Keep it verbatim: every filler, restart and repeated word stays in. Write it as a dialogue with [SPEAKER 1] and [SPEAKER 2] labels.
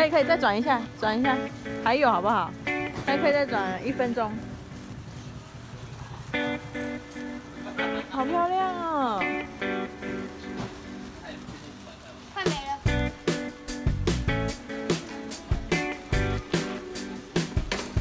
[SPEAKER 1] 可以可以再转一下，转一下，还有好不好？还可以再转一分钟。好漂亮